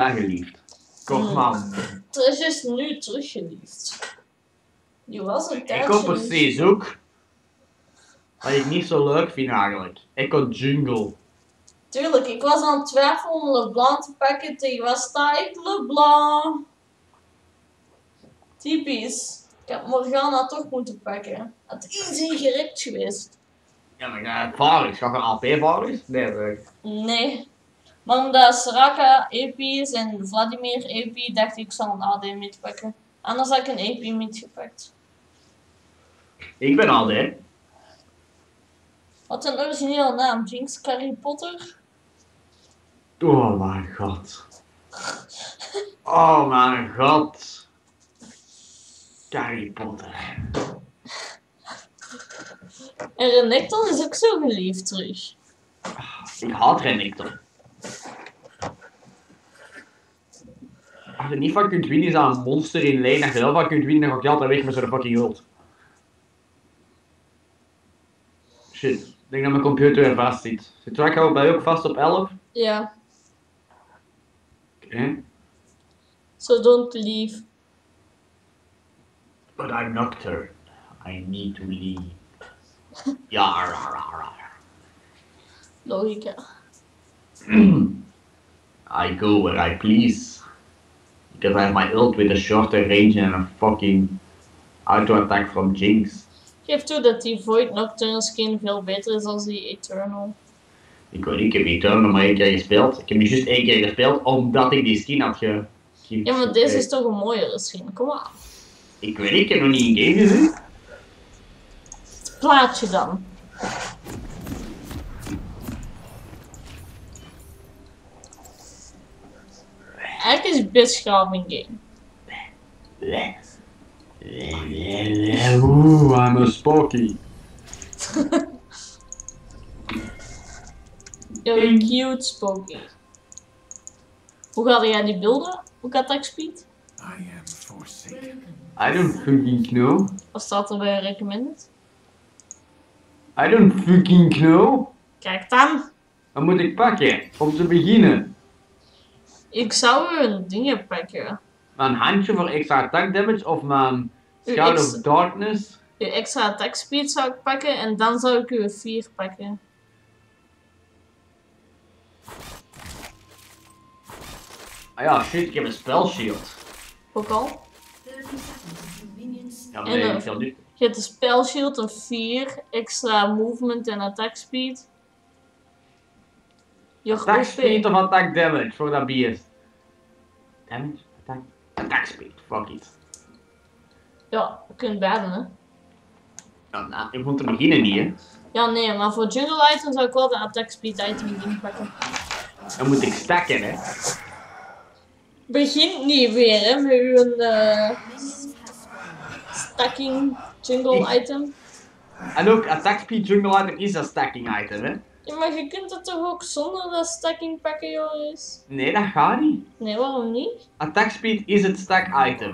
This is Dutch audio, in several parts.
geliefd. Kom man. Trish is nu teruggeliefd. Die was een Ik tijdje kon precies ook. Wat ik niet zo leuk vind eigenlijk. Ik kon jungle. Tuurlijk, ik was aan het twijfelen om LeBlanc te pakken. Tegen wat sta ik? LeBlanc. Typisch. Ik had Morgana toch moeten pakken. Het is easy gerekt geweest. Ja, maar Varus. Ga je AP Varus? Nee, leuk. Nee. Maar omdat Soraka AP is en Vladimir AP, dacht ik zal een AD mid pakken. Anders had ik een AP mid gepakt. Ik ben AD. Wat een originele naam. Jinx Harry Potter. Oh mijn god. Oh mijn god. Harry Potter. En Renekton is ook zo geliefd terug. Ik haat Renekton. Als je niet van kunt winnen is dat een monster in lane. Als je wel van kunt winnen, dan ga ik je altijd weg met zo'n fucking ult. Shit, ik denk dat mijn computer weer vast zit. Zit Tracker bij ook vast op 11? Ja. Oké. So don't leave. But I'm Nocturne. I need to leave. Ja. Logica. I go where I please. Because I have my ult with a shorter range and a fucking auto attack from Jinx. Geef toe dat die Void Nocturne skin veel beter is dan die Eternal. Ik weet niet, ik heb Eternal maar 1 keer gespeeld. Ik heb nu juist 1 keer gespeeld omdat ik die skin had ge... Ja, maar deze is toch een mooiere skin, kom aan. Ik weet niet, ik heb nog niet in game gezien. Het plaatje dan. Eigenlijk is het best gaaf in game. Oeh, I'm a Spocky. You're a cute Spooky. Hoe ga jij die beelden? Hoe attack speed? I don't fucking know. Wat staat er bij recommended? I don't fucking know. Kijk dan. Wat moet ik pakken? Om te beginnen. Ik zou een dingen pakken. Mijn handje voor extra attack damage of mijn Uw Shout ex- of Darkness? Je extra attack speed zou ik pakken en dan zou ik u 4 pakken. Ah ja, shit, ik heb een spell shield. Ook al. Ja, En nee, dan- ik zal nu... Je hebt een spell shield, een 4, extra movement en attack speed. Je Attack speed OP. of attack damage voor dat beest? Damage? Attack? Attack speed, fuck it. Ja, je kunt beide hè. Ja, nou, ik moet te beginnen niet, hè. Ja nee, maar voor jungle item zou ik wel de attack speed item ding pakken. Dan moet ik stacken, hè. Begint niet weer hè, met uw stacking jungle item. En ook attack speed jungle item is een stacking item, hè. Ja, maar je kunt het toch ook zonder dat stacking pakken, Joris? Nee, dat gaat niet. Nee, waarom niet? Attack speed is het stack item.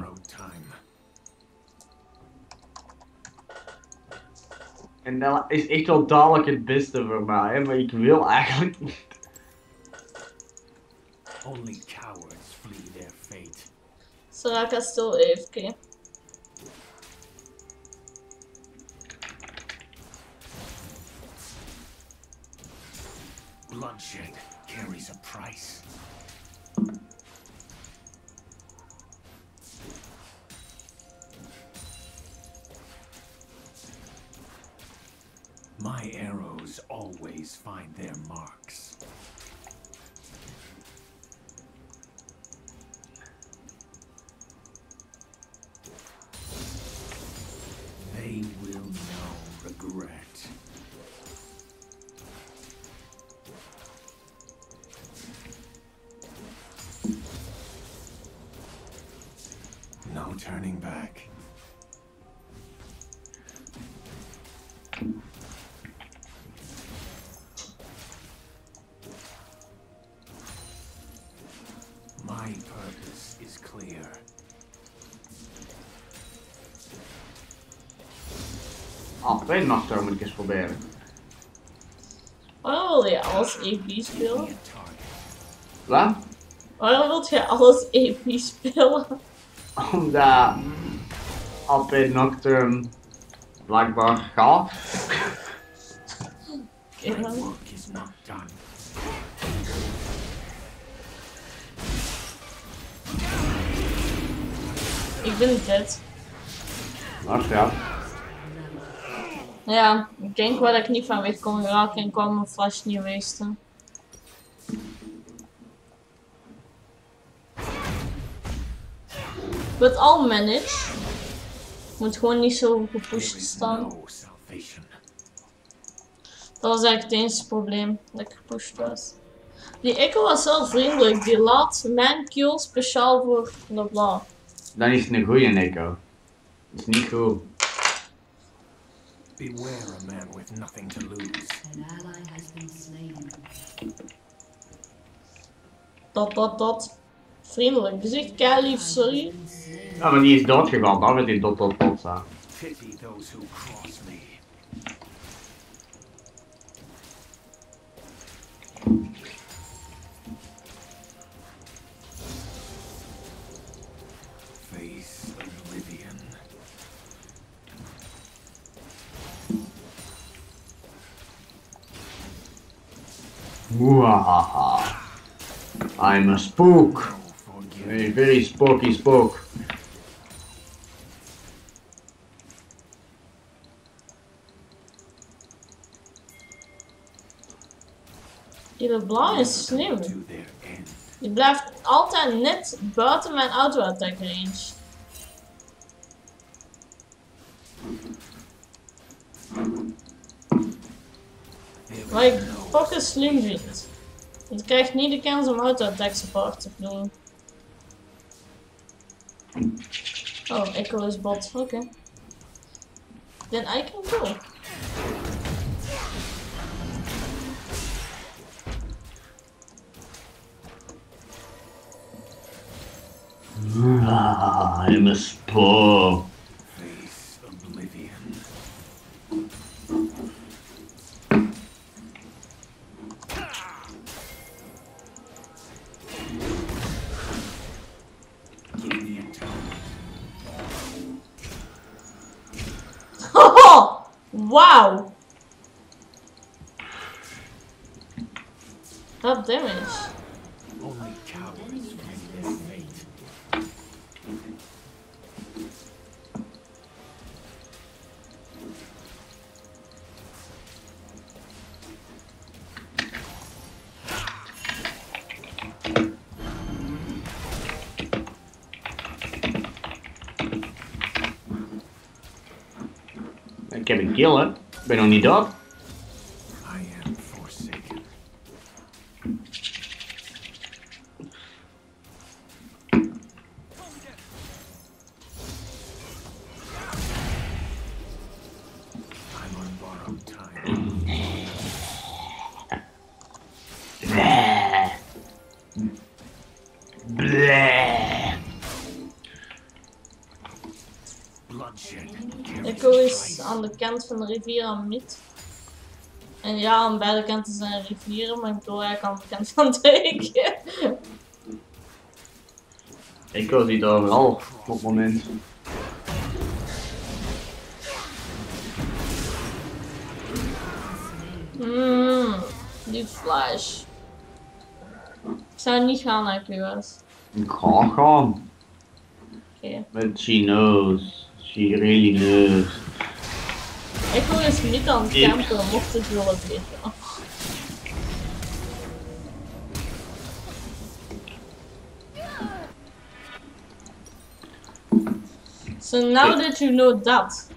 En dat is echt wel dadelijk het beste voor mij, hè, maar ik wil eigenlijk niet. Only cowards flee their fate. Soraka still AFK. Bloodshed carries a price. My arrows always find their marks. They will know regret. No turning back. My purpose is clear. Ah, tweede nachttoon moet ik eens proberen. Waarom wil je als AP spelen? Be a target. Wat? Waarom wilt jij alles episch spelen? Omdat AP Nocturne blijkbaar gaat. Oké, My dan. work is not done. Ik ben dead. Ach ja. Ja, ik denk wel dat ik niet van weg kon geraken en kwam mijn flash niet wasten. But I'll manage. Moet gewoon niet zo There gepusht is staan. no salvation. Dat was eigenlijk het enige probleem, dat ik gepusht was. Die Echo was wel vriendelijk, die laat mijn kill speciaal voor de blauw. Dan is het een goeie Nico. Dat is niet goed. Beware a man with nothing to lose. An ally has been slain. Dat. Vriendelijk, je zegt kei lief, sorry. Ja, maar die is doodgegaan, daar werd hij tot staat. Pity those who cross me. Face oblivion. Wahaha. I'm a spook. No forgive. A very spooky spook. Die blauw is slim. To their end. Die blijft altijd net buiten mijn auto-attack range. Wat ik fucking slim vind. Je krijgt niet de kans om auto-attack support te doen. Oh, Echo is bot. Oké. Then I can go. I'm a spook. Face oblivion. Give me a tongue. Oh, wow. Dat damage. Only cowards find their fate. Ik heb een kill, hè. Ik ben nog niet dood. I am forsaken. I'm on borrowed time. Bleh. Bleh. Bloodshed. Echo is aan de kant van de rivier aan mid. En ja, aan beide kanten zijn rivieren, maar ik bedoel eigenlijk aan de kant van het reken. Ik was niet overal op het moment. Die flash. Ik zou niet gaan naar QS. Ik ga gaan. Oké. But she knows. She really knows. Echo is niet aan het campen, mocht het willen weten. So now that you know that.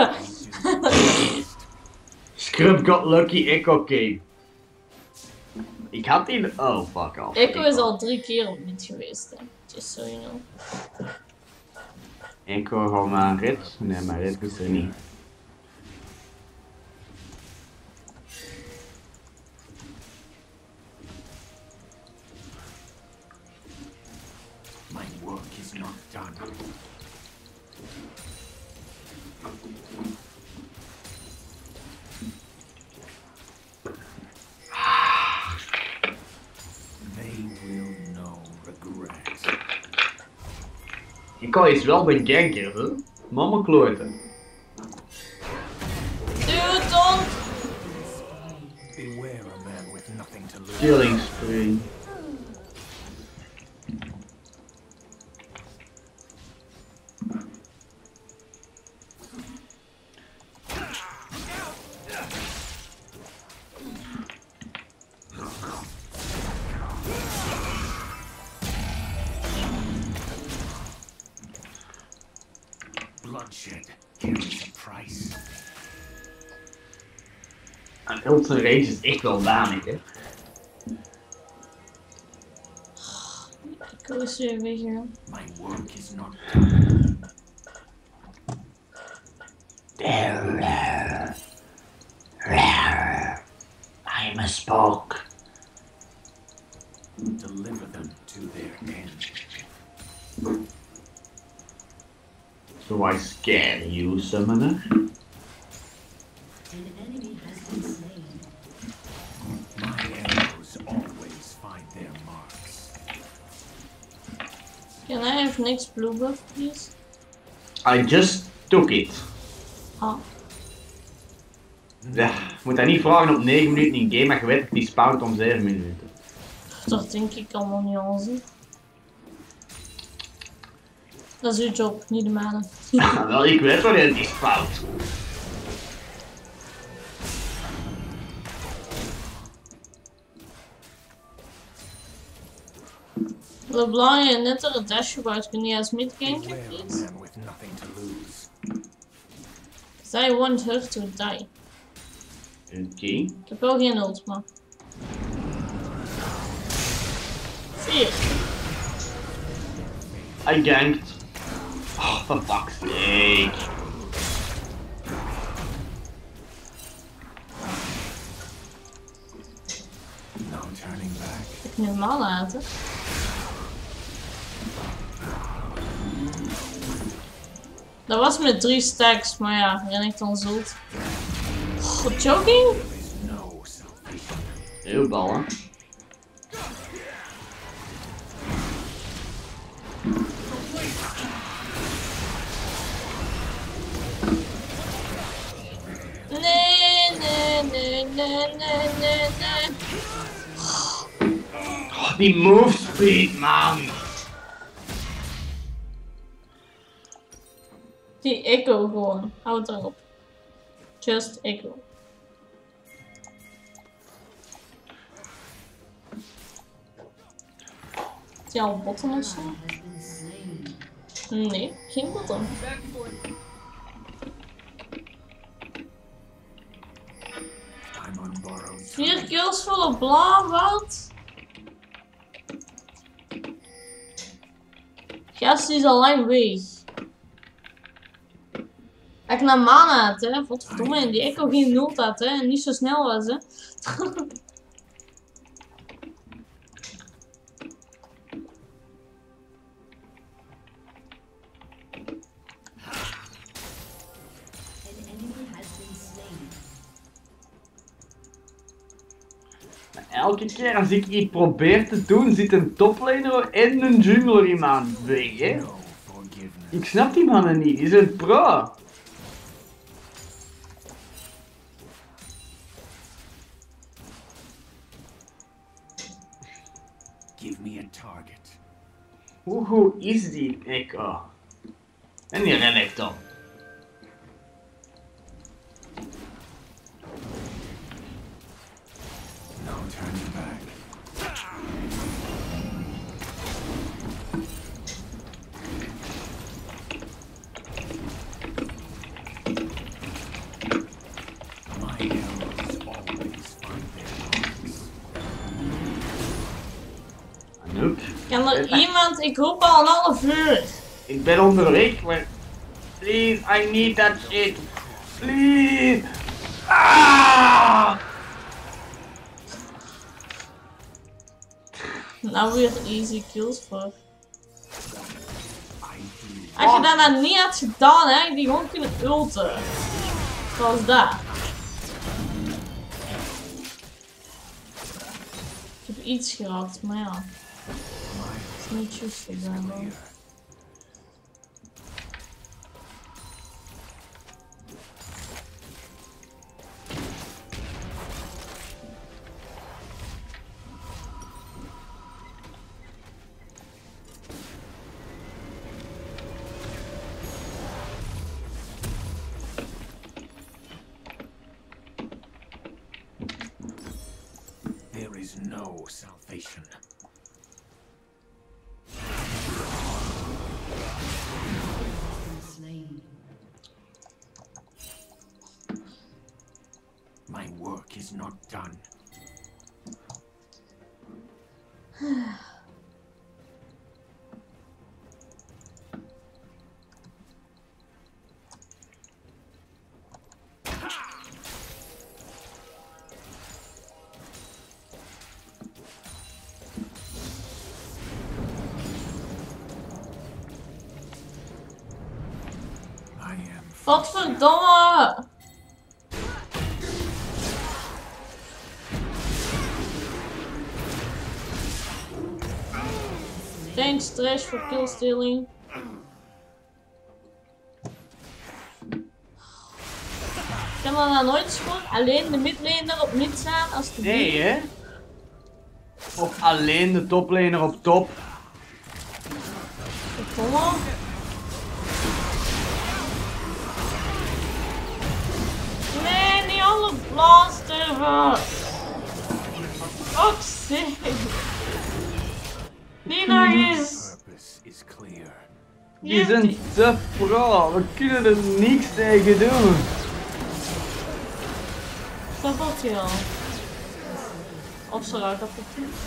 Scrub got lucky Echo came. Ik had die... Oh, fuck off. Echo is al 3 keer op mid geweest, hè. Just so you know. Echo gaat maar een rit. Nee, maar rit is er niet. My work is not done. They will know Echo is wel de ganker, hè? Mama kloten. Dude, don't! Beware a man with nothing to lose. Killing spree. Bloodshed carries a price. En Ultra Rage is echt wel danig, hè? Ik is weer weggegaan. My work is not I am a spoke. deliver them to their end. So I scare you, summoner. An enemy has been slain. My arrows always find their marks. Can I have next blue buff, please? I just took it. Ah. Ja, je moet dat niet vragen op 9 minuten in game, maar je weet dat die spawnt om 7 minuten. Dat denk ik allemaal niet aan zien. Dat is uw job, niet de mijne. Ja, wel, ik weet wanneer die spawnt. LeBlanc, je net er een dash gebruikt. Kun je als mid-ganker, Beware a please? man with nothing to lose. Because I want her to die. Oké. Ik heb wel geen ult, maar... 4. I ganked. Oh, for fuck's sake. No turning back. Ik nu mal laten. Dat was met 3 stacks, maar ja, ren ik dan zult. Oh, joking? There is no salvation. Heel ballen. Nee, nee, nee, nee, nee, nee, nee. Oh, die move speed, man. Die echo gewoon. Houd erop. Just echo. Is die al botten of zo? Has been slain. Nee, geen botten. I'm on borrowed 4 kills voor LeBlanc, wat? Gast is al lang weg. Ik naar mana had, hè. Godverdomme, en die echo geen nul had, hè. En niet zo snel was, hè. An enemy has been slain. Elke keer als ik iets probeer te doen, zit een toplaner en een jungler in mijn weg, hè. no forgiveness. Ik snap die mannen niet, die zijn pro. Give me a target. Hoe goed is die echo? En die ren echt op. No turning back. My arrows always find their marks. Anouk, Kan er iemand, ik roep al een half uur. ik ben onderweg, maar... Please, I need that shit. Please. Ah! Nou weer easy kills voor. I do. Als je dat nou niet had gedaan, hè, ik die gewoon kunnen ulten. Zoals dat. Ik heb iets geraakt, maar ja. Het is niet juist gedaan, man. salvation. Slain. My work is not done. I am Wat verdomme! Thanks Trash voor killstealing. Kan dan nou nooit eens gewoon alleen de midlaner op mid staan als de Nee, hè? Of alleen de toplaner op top. Verdomme. Nee, niet alle blaasteren. Fuck's sake. Niet nog eens. purpose is clear. Die zijn te pro, we kunnen er niks tegen doen. Dat valt hij al. Of Soraka kapot.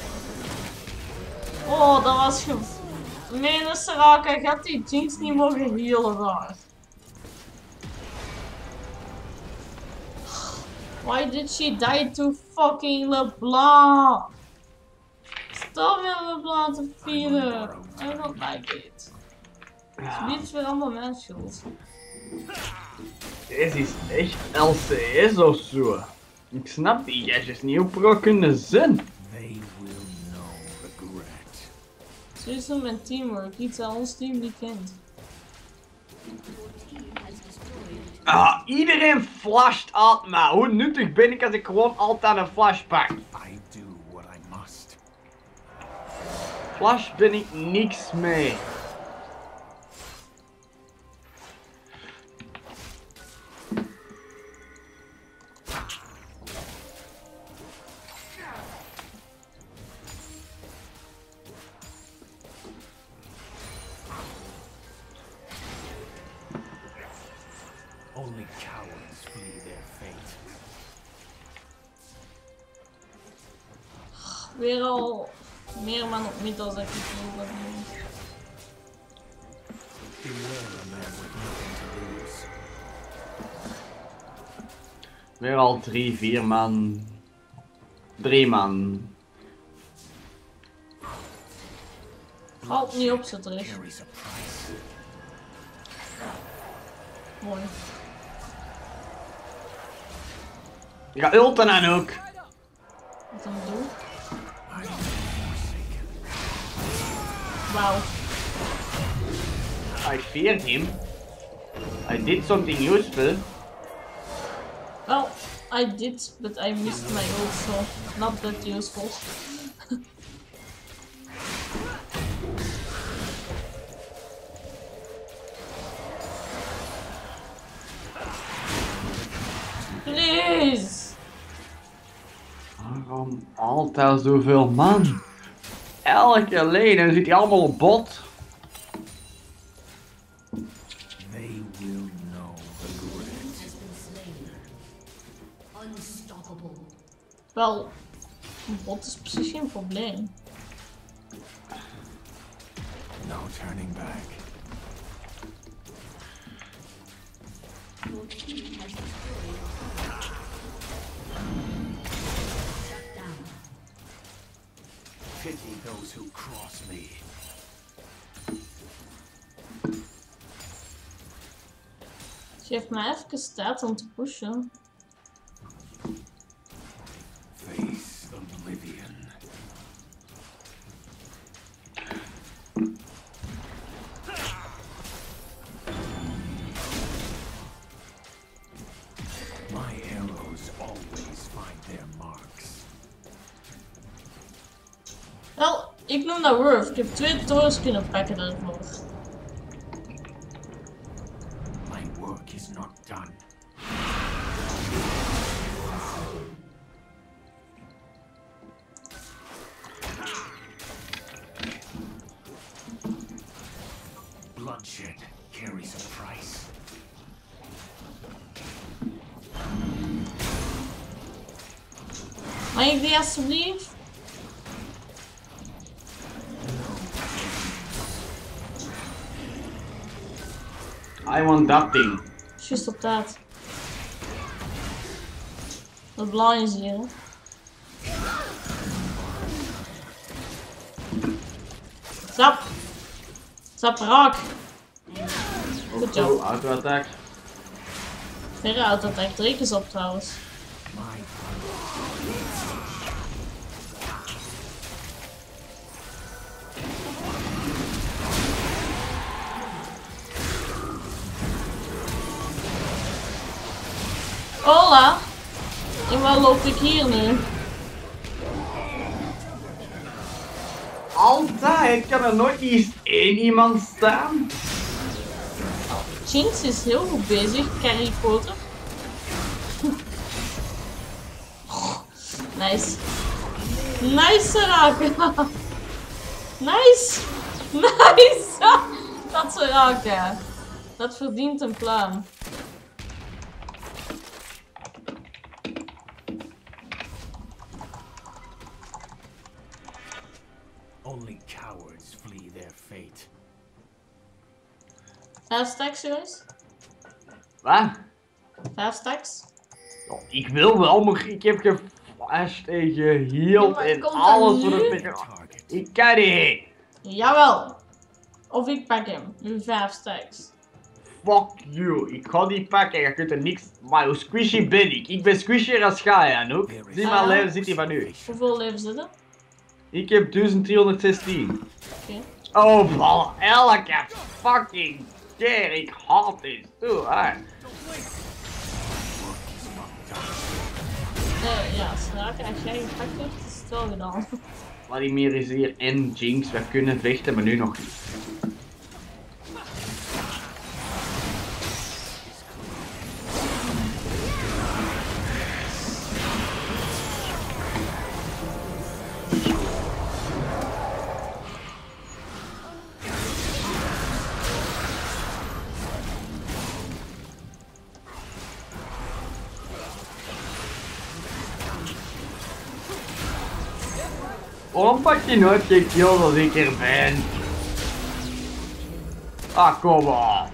Oh, dat was ge... Mene Soraka gaat die Jinx niet mogen healen daar. Why did she die to fucking LeBlanc? Stop met LeBlanc te vieren. I don't like it. Het is weer allemaal mijn schuld. Dit is echt LCS of zo. Ik snap die gadgets niet hoe pro kunnen zijn. They will know regret. Sowieso met teamwork, iets dat ons team niet kent. Ah, iedereen flasht uit me. Hoe nuttig ben ik als ik gewoon altijd een flash pak? I do what I must. Flash ben ik niks mee. Only cowards flee their fate. Weer al meer man op mid als ik het wil doen. Beware a man with nothing to lose. Weer al 3, 4 man. 3 man. Valt niet op zo terug. Carries a price. Mooi. Ik ga ulten aan ook. Wat hem doe. I am forsaken. Wauw. I feared him. I did something useful. Well, I did, but I missed my ult, so not that useful. Please! Waarom altijd zoveel man? Elke lane en zit hij allemaal op bot. They will know regret. Has been slain. Unstoppable. Wel, een bot is precies geen probleem. No turning back. Your team has destroyed. Shut down. Pity those who cross me. Geef mij even tijd om te pushen. Face oblivion. My arrows always find their marks. Wel, ik noem dat Worth. Ik heb 2 torens kunnen pakken daarvoor. My work is not done. Bloodshed carries a price. Mag ik die alsjeblieft? I want that thing. Juist op dat. Dat blauw is hier, hè? Zap! Zap raak! Goed job. Auto-attack. Verre auto-attack, 3 keer op trouwens. Hola! En waar loop ik hier nu? Altijd! Kan er nooit eens één iemand staan? Jinx is heel goed bezig, Carrie Potter. Nice. Nice raken. Nice. Nice. Dat ze raken. Dat verdient een pluim. Only cowards flee their fate. 5 stacks, jongens. Wat? 5 stacks. Oh, ik wil wel, maar ik heb geflasht en geheeld maar en komt dat alles nu? voor het tegen. Ik kan niet. Jawel. Of ik pak hem. Nu 5 stacks. Fuck you. Ik ga die pakken. Je kunt er niks. Maar hoe squishy ben ik? Ik ben squishier als jij, Anouk. Zie maar, leven zit hier van u. Hoeveel leven zitten? Ik heb 1316. Oké. Oh, van elke fucking keer. Ik haat dit. Doe, hè. Ja, als raken als jij gepakt hebt, is het wel gedaan. Vladimir is hier en Jinx. We kunnen vechten, maar nu nog niet. Waarom pak je nooit geen kills als ik er ben? Ah, kom op.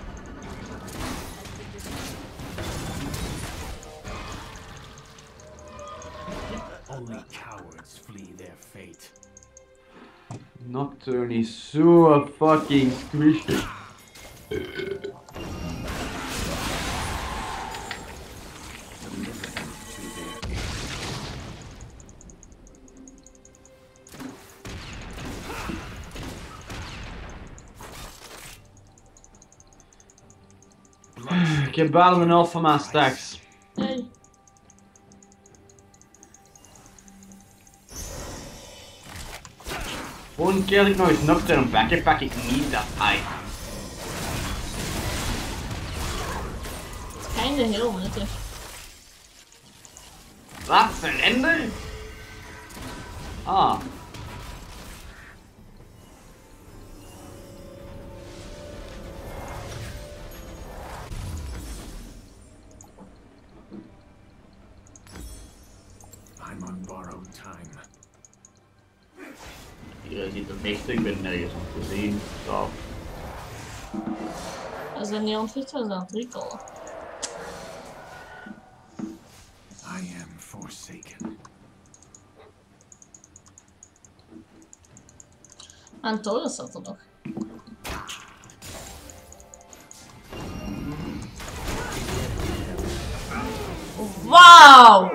Only cowards flee their fate. Nocturne is zo fucking squishy. Ik heb bijna mijn helft van mijn stacks. Hey. Volgende keer dat ik nog eens Nocturne pakken, pak ik niet dat item. Het is kinda heel nuttig. Wat? Surrender? Ah. I'm on borrowed time. Hier zit een vechten, ik ben nergens om te zien. Zo. Als dat niet ontwikt was, dan 3 callen. I am forsaken. En Taurus zat er nog. Wauw!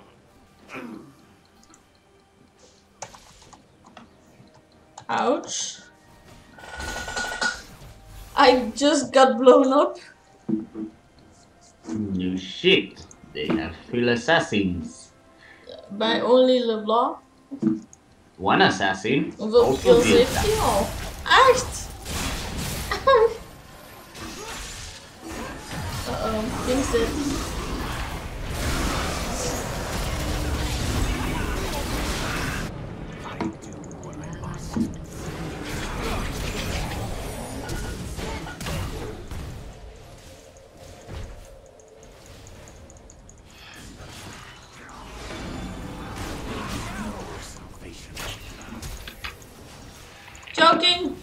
Ouch. I just got blown up. New shit. They have full assassins. By only LeBlanc. One assassin. Hoeveel also kills did heeft that. hij al? Echt? Uh-oh, King's dead. I do what I must. Joking!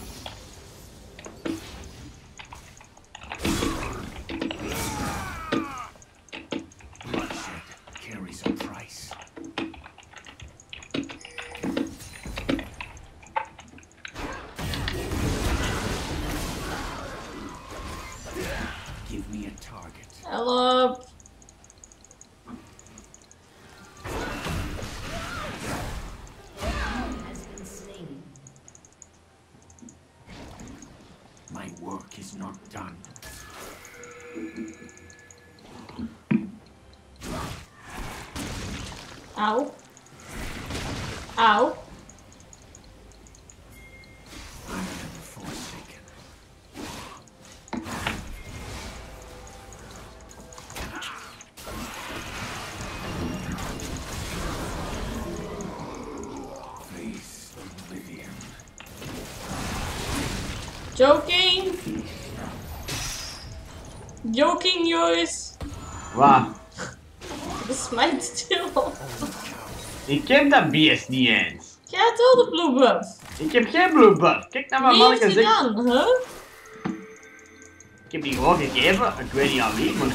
Bloodshed carries a price. Give me a target. Help! Has been slain. My work is not done. Ow. Ow. I am forsaken. Face oblivion. Joking! Joking, Joris! Waar? De smijt stil. Ik heb dat beest niet eens. Jij hebt wel de blue buff. Ik heb geen blue buff. Kijk naar mijn Wie heeft manneke. die dan, huh? Ik heb die gewoon gegeven. Ik weet niet aan wie, maar...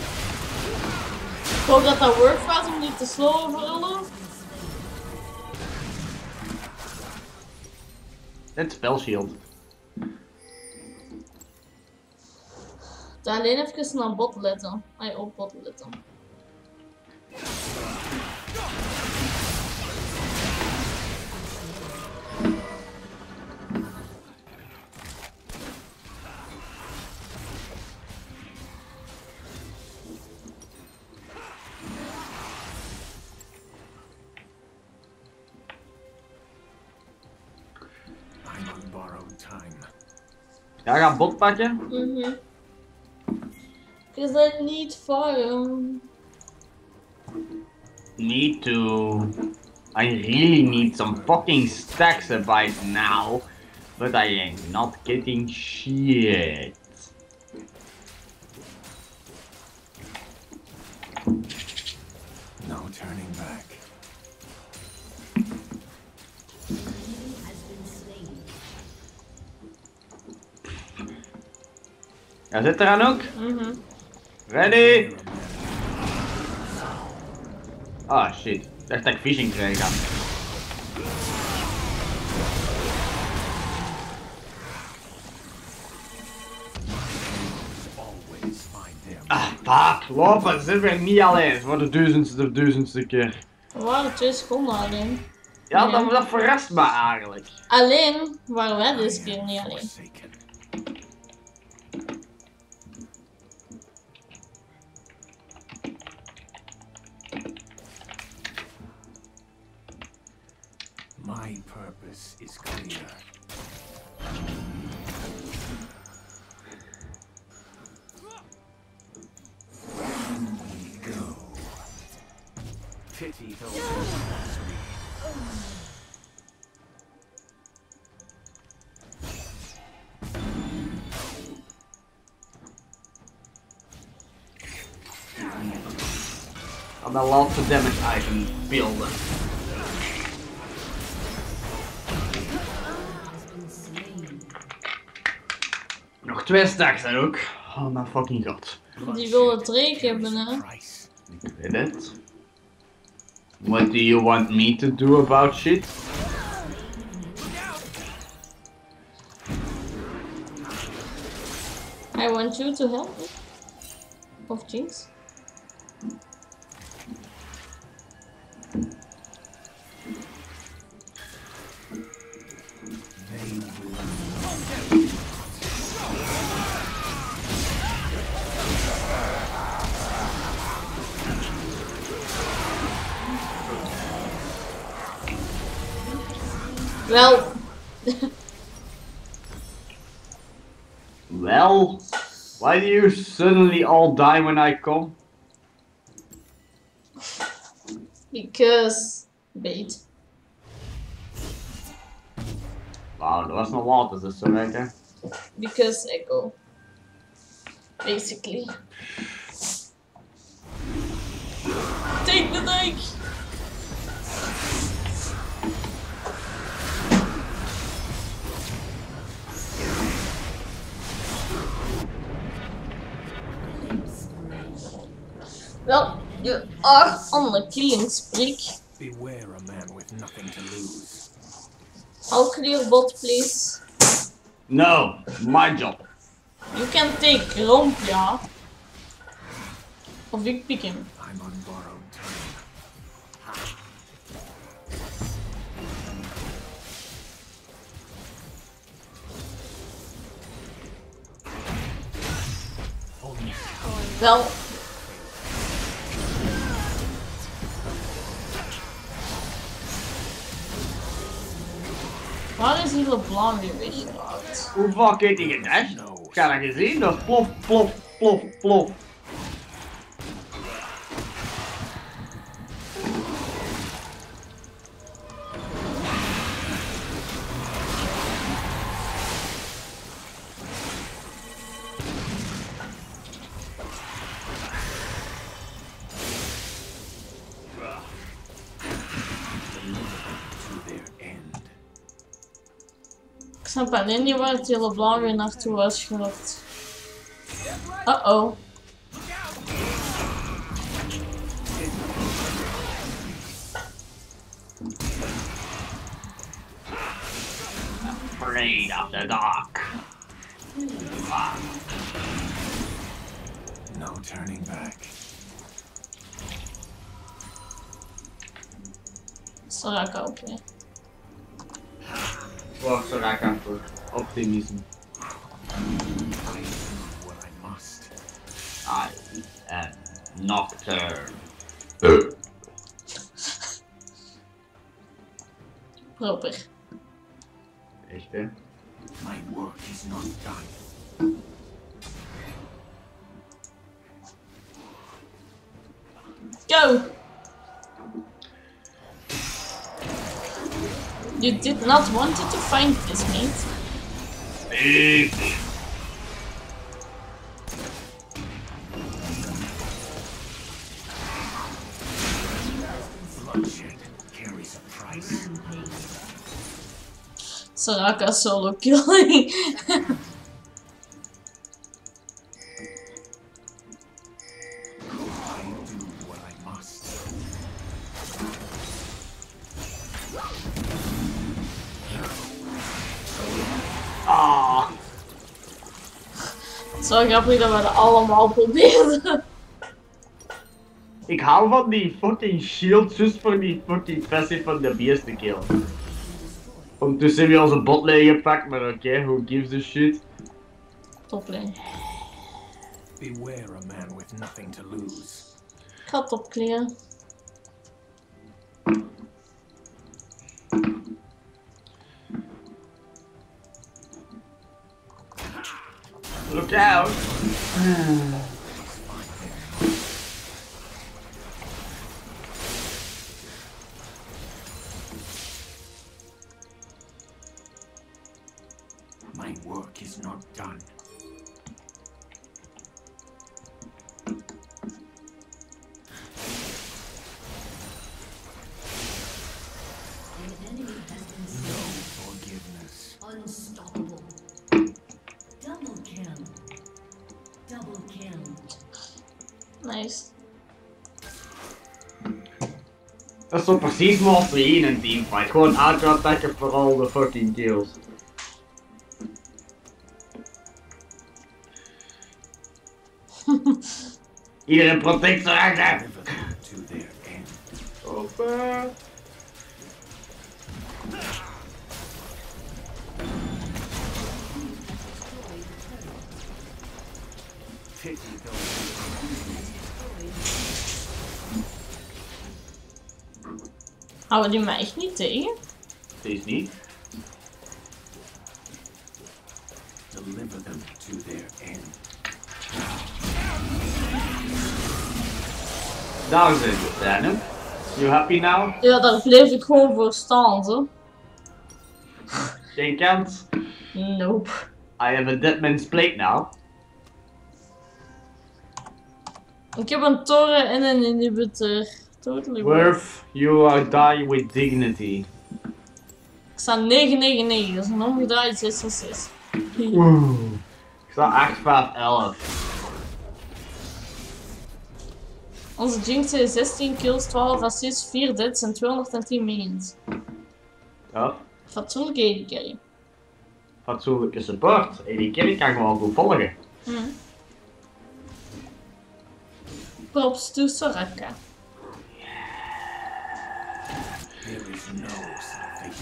Ik hoop dat dat works was om niet te slow overrollen. Het spelshield. Dan alleen even naar bot letten. Ay, op bot letten. I'm on borrowed time. Ja, ga bot pakken. Mhm. Because I need fire. Need to... I really need some fucking stacks by now. But I am not getting shit. No turning back. Enemy has been slain. Ja, zit eraan ook? Mhm. Ready? Ah shit. Ik dacht dat ik fishing kreeg aan. Always find them. Ah, fuck. Lopen, zit weer niet alleen. Voor de duizendste keer. We waren 2 seconden alleen. Ja, Ja. dat verrast me eigenlijk. Alleen waren wij deze keer niet alleen. Forsaken. My purpose is clear. Go. Pity those who pass me. Ik ga mijn laatste damage item beelden. Has been slain. Nog 2 stacks er ook. Oh mijn fucking god. Die wilde Drake hebben, hè. Price. Ik weet het. What do you want me to do about shit? I want you to help me. Of Jinx. They will. Wel, Well, why do you suddenly all die when I come? because bait. Wauw, dat was nog wat, dus zo werken. Because echo. Basically. Take the dike! Well, you are on a killing streak. Beware a man with nothing to lose. I'll clear bot, please. No, my job. You can take Rompja. Of ik pick him. I'm on borrowed time. Wel. Waar is die LeBlanc weer weggeraakt? Hoe vaak heeft hij gedashed? Ik heb dat gezien, dat is plof, plof, plof, plof. Ik snap alleen niet waar het die LeBlanc weer naartoe was gelokt. Uh-oh. Afraid of the dark. No turning back. Soraka ook weer. Wacht, zo raak aan voor optimisme. What I must. I am Nocturne. Proper. Echt hè? My work is not done. Go! You did not want it to find this, mate. Bloodshed carries a price. Soraka solo killing. I do what I must. Ah, Zo grappig dat we dat allemaal probeerden. ik hou van die fucking shield just voor die fucking passive van de beest te killen. Ondertussen hebben we onze botlane gepakt, maar oké, who gives a shit? Toplane. Beware a man with nothing to lose. Ik ga top clearen. Look out! My work is not done. An enemy has been No slain. forgiveness. Unstoppable. Double kill. Double kill. Nice. Dat is zo precies zoals we in een teamfight. Gewoon auto-attacken voor al de fucking kills. Iedereen protect Soraka! Deliver them to their end. Open. Pity those. Houden die mij echt niet tegen? Steeds niet. Deliver them to their end. Daar zijn we, Daniel. You happy now? Ja, daar bleef ik gewoon voor staan, zo. Geen kans. Nope. I have a dead man's plate now. Ik heb een toren en een inhibitor. Totally worth. Worth, you are die with dignity. Ik sta 999, dat is een omgedraaid 666. Ik sta 8, 5, 11. Onze Jinx heeft 16 kills, 12 assists, 4 deaths en 210 minions. Ja, Fatsoenlijke AD carry. fatsoenlijke support. Hey, die kerk kan gewoon goed volgen. Props to Soraka. There is no salvation.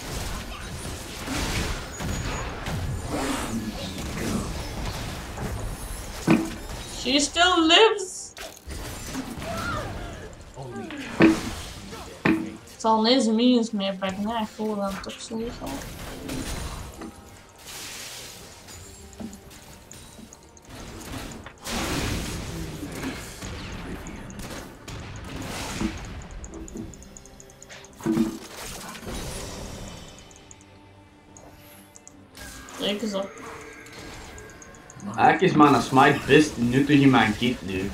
She still lives! Only Ik zal deze minions meepakken, hè? Ik voel dan toch sowieso. Trek eens op. Eigenlijk is mijn smite best nuttig in mijn kit nu.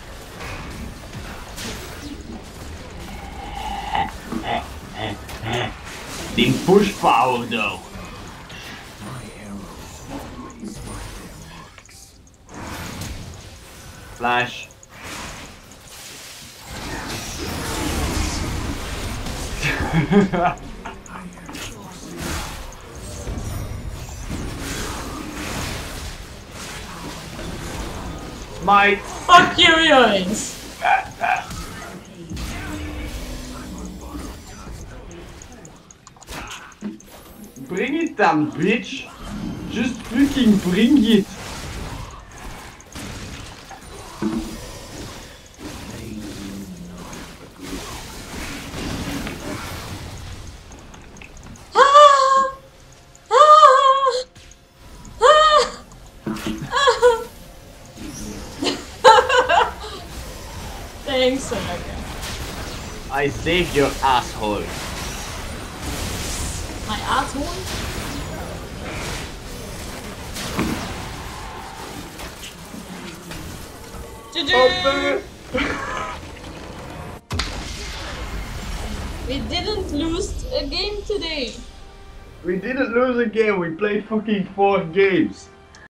Die push power though. my arrows always find their marks. Flash. Smite. Fuck you, jongens! Bring it dan, bitch. Just fucking bring it. Thanks, Soraka. I saved your asshole. My asshole? GG! We didn't lose a game today. We didn't lose a game, we played fucking 4 games.